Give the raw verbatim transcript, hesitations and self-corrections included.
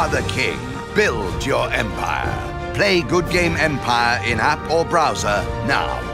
are the king. Build your empire. Play Good Game Empire in app or browser now.